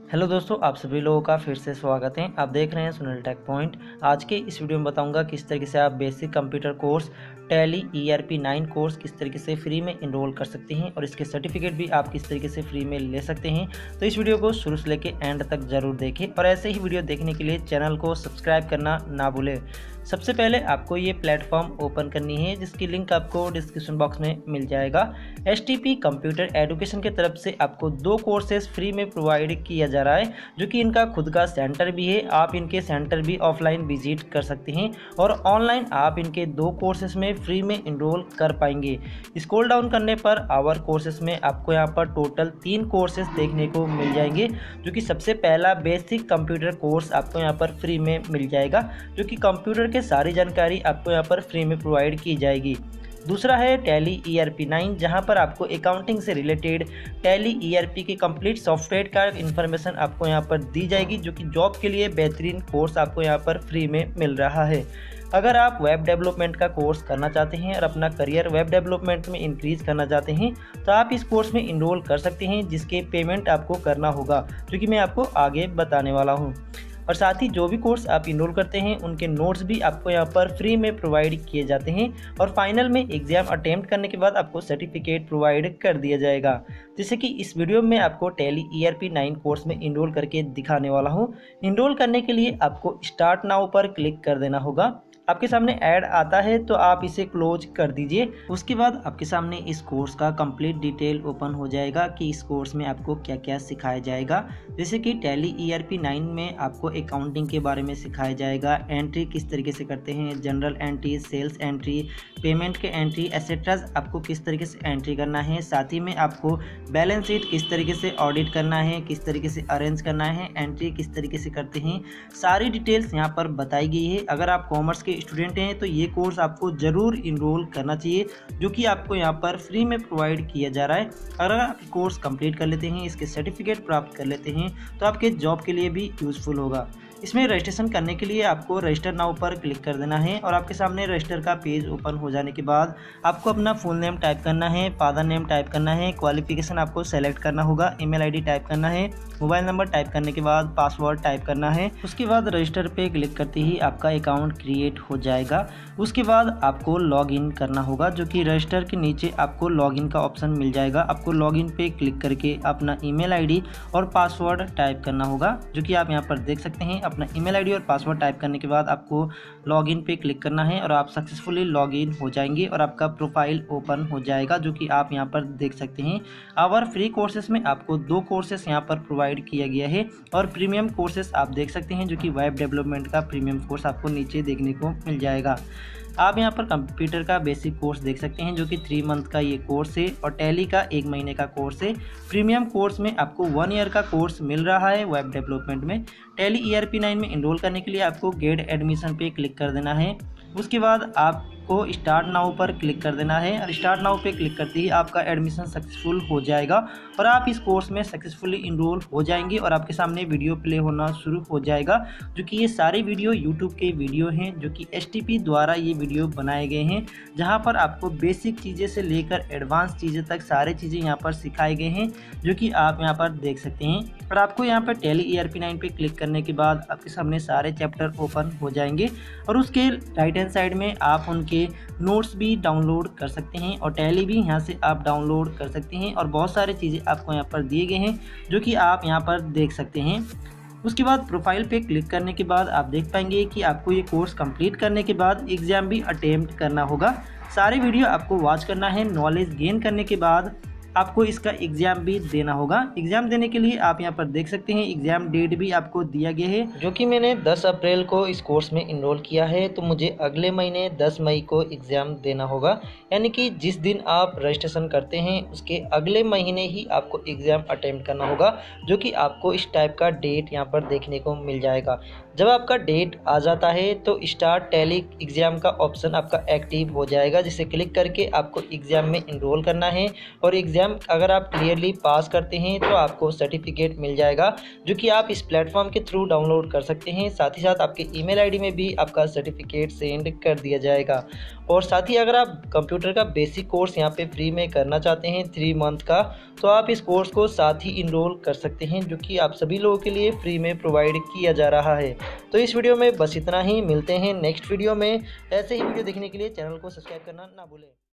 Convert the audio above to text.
Hello दोस्तों, आप सभी लोगों का फिर से स्वागत है। आप देख रहे हैं सुनील टेक पॉइंट। आज के इस वीडियो में बताऊंगा किस तरीके से आप basic computer course Tally ERP 9 course किस तरीके से फ्री में इनरोल कर सकते हैं और इसके सर्टिफिकेट भी आप किस तरीके से फ्री में ले सकते हैं। तो इस वीडियो को शुरू से लेकर एंड तक जरूर देखें और ऐसे ही वीडियो देखने के लिए चैनल को सब्सक्राइब करना ना भूलें। सबसे पहले आपको ये प्लेटफॉर्म ओपन करनी है जिसकी लिंक आपको डिस्क्रिप्शन बॉक्स में मिल जाएगा। STP कंप्यूटर एजुकेशन की तरफ से आपको 2 कोर्सेज फ्री में प्रोवाइड किया जा रहा है, जो कि इनका खुद का सेंटर भी है। आप इनके सेंटर भी ऑफलाइन विजिट कर सकते हैं और ऑनलाइन आप इनके 2 कोर्सेज में फ्री में इनरोल कर पाएंगे। स्क्रॉल डाउन करने पर आवर कोर्सेज में आपको यहाँ पर टोटल 3 कोर्सेज देखने को मिल जाएंगे, जो कि सबसे पहला बेसिक कंप्यूटर कोर्स आपको यहाँ पर फ्री में मिल जाएगा, जो कि कंप्यूटर के सारी जानकारी आपको यहाँ पर फ्री में प्रोवाइड की जाएगी। दूसरा है टैली ERP 9, जहां पर आपको अकाउंटिंग से रिलेटेड टैली ERP के कंप्लीट सॉफ्टवेयर का इन्फॉर्मेशन आपको यहां पर दी जाएगी, जो कि जॉब के लिए बेहतरीन कोर्स आपको यहां पर फ्री में मिल रहा है। अगर आप वेब डेवलपमेंट का कोर्स करना चाहते हैं और अपना करियर वेब डेवलपमेंट में इंक्रीज करना चाहते हैं तो आप इस कोर्स में इनरोल कर सकते हैं, जिसके पेमेंट आपको करना होगा, जो कि मैं आपको आगे बताने वाला हूँ। और साथ ही जो भी कोर्स आप इनरोल करते हैं उनके नोट्स भी आपको यहाँ पर फ्री में प्रोवाइड किए जाते हैं और फाइनल में एग्जाम अटेम्प्ट करने के बाद आपको सर्टिफिकेट प्रोवाइड कर दिया जाएगा। जैसे कि इस वीडियो में आपको टैली ERP 9 कोर्स में इनरोल करके दिखाने वाला हूँ। इनरोल करने के लिए आपको स्टार्ट नाउ पर क्लिक कर देना होगा। आपके सामने ऐड आता है तो आप इसे क्लोज कर दीजिए। उसके बाद आपके सामने इस कोर्स का कंप्लीट डिटेल ओपन हो जाएगा कि इस कोर्स में आपको क्या क्या सिखाया जाएगा। जैसे कि टैली ERP 9 में आपको अकाउंटिंग के बारे में सिखाया जाएगा, एंट्री किस तरीके से करते हैं, general entry, sales entry, payment के एंट्री एक्सेट्रा आपको किस तरीके से एंट्री करना है। साथ ही में आपको बैलेंस शीट किस तरीके से ऑडिट करना है, किस तरीके से अरेंज करना है, एंट्री किस तरीके से करते हैं, सारी डिटेल्स यहाँ पर बताई गई है। अगर आप कॉमर्स के स्टूडेंट हैं तो ये कोर्स आपको ज़रूर इनरोल करना चाहिए, जो कि आपको यहाँ पर फ्री में प्रोवाइड किया जा रहा है। अगर आप कोर्स कंप्लीट कर लेते हैं, इसके सर्टिफिकेट प्राप्त कर लेते हैं तो आपके जॉब के लिए भी यूज़फुल होगा। इसमें रजिस्ट्रेशन करने के लिए आपको रजिस्टर नाउ पर क्लिक कर देना है और आपके सामने रजिस्टर का पेज ओपन हो जाने के बाद आपको अपना फुल नेम टाइप करना है, फादर नेम टाइप करना है, क्वालिफिकेशन आपको सेलेक्ट करना होगा, ईमेल आईडी टाइप करना है, मोबाइल नंबर टाइप करने के बाद पासवर्ड टाइप करना है। उसके बाद रजिस्टर पे क्लिक करते ही आपका अकाउंट क्रिएट हो जाएगा। उसके बाद आपको लॉग इन करना होगा, जो कि रजिस्टर के नीचे आपको लॉग इन का ऑप्शन मिल जाएगा। आपको लॉग इन पे क्लिक करके अपना ईमेल आईडी और पासवर्ड टाइप करना होगा, जो कि आप यहाँ पर देख सकते हैं। अपना ईमेल आईडी और पासवर्ड टाइप करने के बाद आपको लॉगिन पे क्लिक करना है और आप सक्सेसफुली लॉगिन हो जाएंगे और आपका प्रोफाइल ओपन हो जाएगा, जो कि आप यहां पर देख सकते हैं। आवर फ्री कोर्सेज में आपको 2 कोर्सेज यहां पर प्रोवाइड किया गया है और प्रीमियम कोर्सेज आप देख सकते हैं, जो कि वेब डेवलपमेंट का प्रीमियम कोर्स आपको नीचे देखने को मिल जाएगा। आप यहां पर कंप्यूटर का बेसिक कोर्स देख सकते हैं, जो कि 3 मंथ का ये कोर्स है और टैली का 1 महीने का कोर्स है। प्रीमियम कोर्स में आपको 1 ईयर का कोर्स मिल रहा है वेब डेवलपमेंट में। टैली ERP 9 में इनरोल करने के लिए आपको गेट एडमिशन पे क्लिक कर देना है। उसके बाद आपको स्टार्ट नाउ पर क्लिक कर देना है और स्टार्ट नाउ पे क्लिक करते ही आपका एडमिशन सक्सेसफुल हो जाएगा और आप इस कोर्स में सक्सेसफुली इनरोल हो जाएंगे और आपके सामने वीडियो प्ले होना शुरू हो जाएगा, जो कि ये सारे वीडियो यूट्यूब के वीडियो हैं, जो कि STP द्वारा ये वीडियो बनाए गए हैं, जहां पर आपको बेसिक चीज़ें से लेकर एडवांस चीज़ें तक सारी चीज़ें यहाँ पर सिखाई गई हैं, जो कि आप यहाँ पर देख सकते हैं। और आपको यहाँ पर टैली ERP 9 पे क्लिक करने के बाद आपके सामने सारे चैप्टर ओपन हो जाएंगे और उसके राइट हैंड साइड में आप उनके नोट्स भी डाउनलोड कर सकते हैं और टैली भी यहाँ से आप डाउनलोड कर सकते हैं और बहुत सारी चीज़ें आपको यहाँ पर दिए गए हैं, जो कि आप यहाँ पर देख सकते हैं। उसके बाद प्रोफाइल पे क्लिक करने के बाद आप देख पाएंगे कि आपको ये कोर्स कंप्लीट करने के बाद एग्ज़ाम भी अटेम्प्ट करना होगा। सारे वीडियो आपको वॉच करना है। नॉलेज गेन करने के बाद आपको इसका एग्ज़ाम भी देना होगा। एग्ज़ाम देने के लिए आप यहाँ पर देख सकते हैं एग्ज़ाम डेट भी आपको दिया गया है, जो कि मैंने 10 अप्रैल को इस कोर्स में इनरोल किया है, तो मुझे अगले महीने 10 मई को एग्ज़ाम देना होगा। यानी कि जिस दिन आप रजिस्ट्रेशन करते हैं उसके अगले महीने ही आपको एग्ज़ाम अटेम्प्ट करना होगा, जो कि आपको इस टाइप का डेट यहाँ पर देखने को मिल जाएगा। जब आपका डेट आ जाता है तो स्टार्ट टैली एग्ज़ाम का ऑप्शन आपका एक्टिव हो जाएगा, जिसे क्लिक करके आपको एग्ज़ाम में इनरोल करना है और एग्ज़ाम एग्ज़ाम अगर आप क्लियरली पास करते हैं तो आपको सर्टिफिकेट मिल जाएगा, जो कि आप इस प्लेटफॉर्म के थ्रू डाउनलोड कर सकते हैं। साथ ही साथ आपके ईमेल आईडी में भी आपका सर्टिफिकेट सेंड कर दिया जाएगा। और साथ ही अगर आप कंप्यूटर का बेसिक कोर्स यहाँ पे फ्री में करना चाहते हैं 3 मंथ का, तो आप इस कोर्स को साथ ही इनरोल कर सकते हैं, जो कि आप सभी लोगों के लिए फ्री में प्रोवाइड किया जा रहा है। तो इस वीडियो में बस इतना ही, मिलते हैं नेक्स्ट वीडियो में। ऐसे ही वीडियो देखने के लिए चैनल को सब्सक्राइब करना ना भूलें।